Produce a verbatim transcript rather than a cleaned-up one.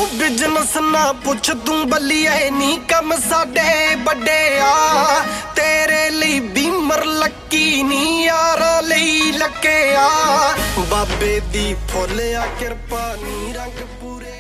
Business ना पुछ तू बलिए नी कम साडे बड़े आ तेरे लिए बीमर लकी नी यारा लई लके आ बाबे दी फुल आ कृपा नी रंग पूरे।